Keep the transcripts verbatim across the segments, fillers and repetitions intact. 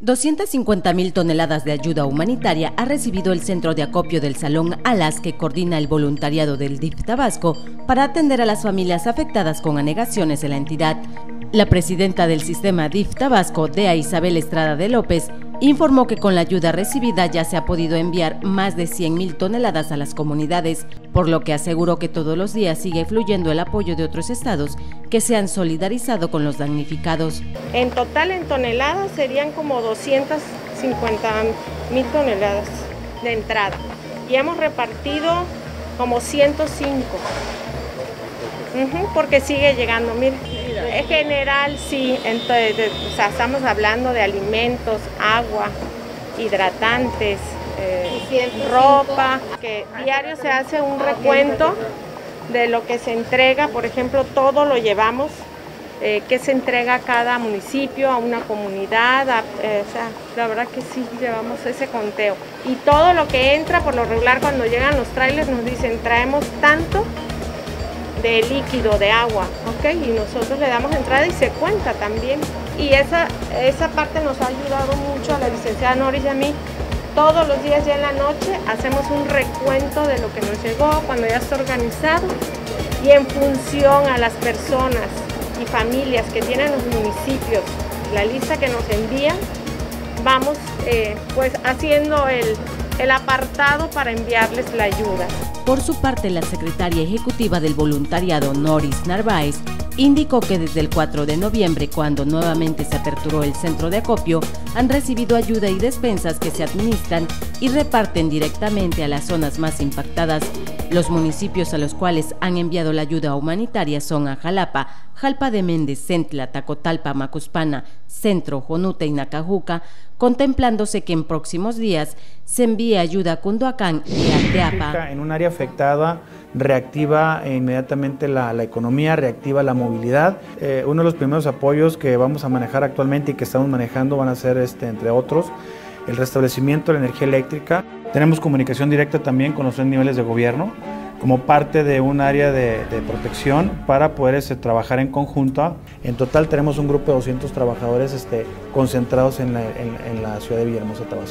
doscientas cincuenta mil toneladas de ayuda humanitaria ha recibido el centro de acopio del Salón Alas, que coordina el voluntariado del D I F Tabasco para atender a las familias afectadas con anegaciones en la entidad. La presidenta del sistema D I F Tabasco, Dea Isabel Estrada de López, informó que con la ayuda recibida ya se ha podido enviar más de cien mil toneladas a las comunidades, por lo que aseguró que todos los días sigue fluyendo el apoyo de otros estados que se han solidarizado con los damnificados. En total, en toneladas, serían como doscientas cincuenta mil toneladas de entrada y hemos repartido como ciento cinco, uh-huh, porque sigue llegando. Mire, en general sí, entonces, de, o sea, estamos hablando de alimentos, agua, hidratantes, eh, ropa, que diario se hace un recuento de lo que se entrega. Por ejemplo, todo lo llevamos, eh, que se entrega a cada municipio, a una comunidad, a, eh, o sea, la verdad que sí llevamos ese conteo. Y todo lo que entra, por lo regular, cuando llegan los trailers nos dicen, traemos tanto de líquido, de agua, ¿ok? Y nosotros le damos entrada y se cuenta también. Y esa, esa parte nos ha ayudado mucho a la licenciada Noris y a mí. Todos los días ya en la noche hacemos un recuento de lo que nos llegó, cuando ya está organizado, y en función a las personas y familias que tienen los municipios, la lista que nos envían, vamos eh, pues haciendo el, el apartado para enviarles la ayuda. Por su parte, la secretaria ejecutiva del voluntariado, Noris Narváez, indicó que desde el cuatro de noviembre, cuando nuevamente se aperturó el centro de acopio, han recibido ayuda y despensas que se administran y reparten directamente a las zonas más impactadas. Los municipios a los cuales han enviado la ayuda humanitaria son Ajalapa, Jalpa de Méndez, Centla, Tacotalpa, Macuspana, Centro, Jonuta y Nacajuca, contemplándose que en próximos días se envíe ayuda a Cunduacán y a Teapa. En un área afectada reactiva inmediatamente la, la economía, reactiva la movilidad. Eh, uno de los primeros apoyos que vamos a manejar actualmente y que estamos manejando van a ser, este, entre otros, el restablecimiento de la energía eléctrica. Tenemos comunicación directa también con los tres niveles de gobierno como parte de un área de, de protección para poder este, trabajar en conjunto. En total tenemos un grupo de doscientos trabajadores este, concentrados en la, en, en la ciudad de Villahermosa, Tabasco.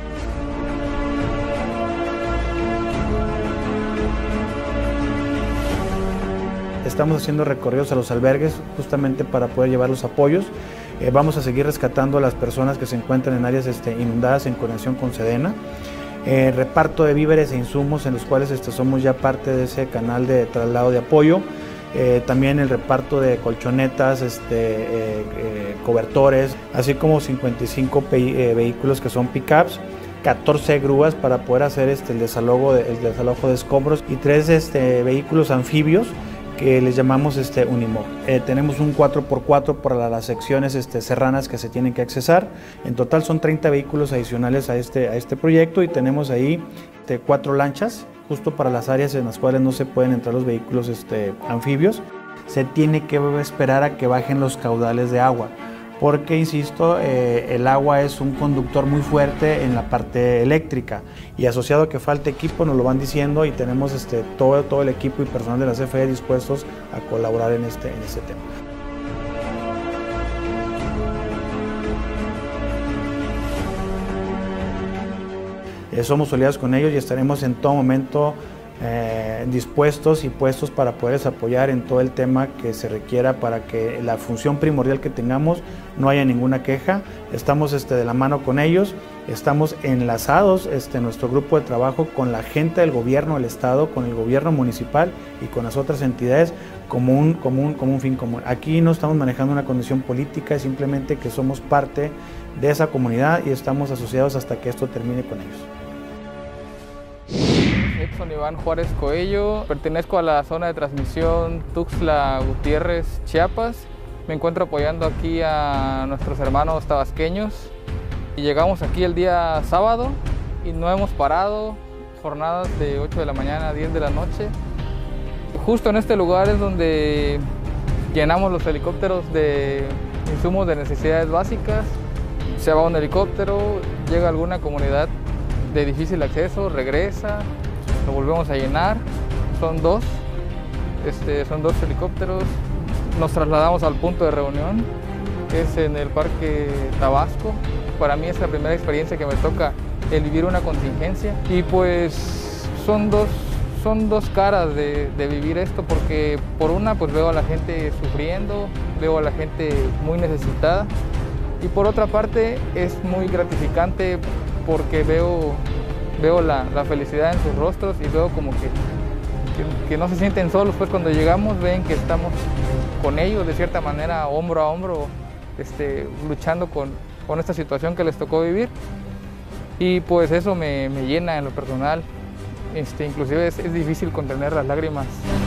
Estamos haciendo recorridos a los albergues justamente para poder llevar los apoyos. Eh, vamos a seguir rescatando a las personas que se encuentran en áreas este, inundadas en conexión con Sedena. Eh, reparto de víveres e insumos en los cuales este, somos ya parte de ese canal de traslado de apoyo. Eh, también el reparto de colchonetas, este, eh, eh, cobertores, así como cincuenta y cinco eh, vehículos que son pick-ups, catorce grúas para poder hacer este, el, desalojo de, el desalojo de escombros y tres este, vehículos anfibios que les llamamos este, Unimog. Eh, tenemos un cuatro por cuatro para las secciones este, serranas que se tienen que accesar. En total son treinta vehículos adicionales a este, a este proyecto y tenemos ahí este, cuatro lanchas justo para las áreas en las cuales no se pueden entrar los vehículos este, anfibios. Se tiene que esperar a que bajen los caudales de agua, porque, insisto, eh, el agua es un conductor muy fuerte en la parte eléctrica y asociado a que falta equipo nos lo van diciendo y tenemos este, todo, todo el equipo y personal de la C F E dispuestos a colaborar en este, en este tema. Eh, somos solidarios con ellos y estaremos en todo momento Eh, dispuestos y puestos para poderles apoyar en todo el tema que se requiera para que la función primordial que tengamos no haya ninguna queja. Estamos este, de la mano con ellos, estamos enlazados este, nuestro grupo de trabajo con la gente del gobierno del estado, con el gobierno municipal y con las otras entidades como un, como un, como un fin común. Aquí no estamos manejando una condición política, es simplemente que somos parte de esa comunidad y estamos asociados hasta que esto termine con ellos. Edson Iván Juárez Coello, pertenezco a la zona de transmisión Tuxtla Gutiérrez, Chiapas. Me encuentro apoyando aquí a nuestros hermanos tabasqueños. Y llegamos aquí el día sábado y no hemos parado, jornadas de ocho de la mañana a diez de la noche. Justo en este lugar es donde llenamos los helicópteros de insumos de necesidades básicas. Se va un helicóptero, llega a alguna comunidad de difícil acceso, regresa, lo volvemos a llenar, son dos, este, son dos helicópteros, nos trasladamos al punto de reunión, que es en el Parque Tabasco, para mí es la primera experiencia que me toca el vivir una contingencia y pues son dos, son dos caras de, de vivir esto, porque por una pues veo a la gente sufriendo, veo a la gente muy necesitada y por otra parte es muy gratificante porque veo, veo la, la felicidad en sus rostros y veo como que, que, que no se sienten solos, pues cuando llegamos ven que estamos con ellos de cierta manera hombro a hombro, este, luchando con, con esta situación que les tocó vivir y pues eso me, me llena en lo personal, este, inclusive es, es difícil contener las lágrimas.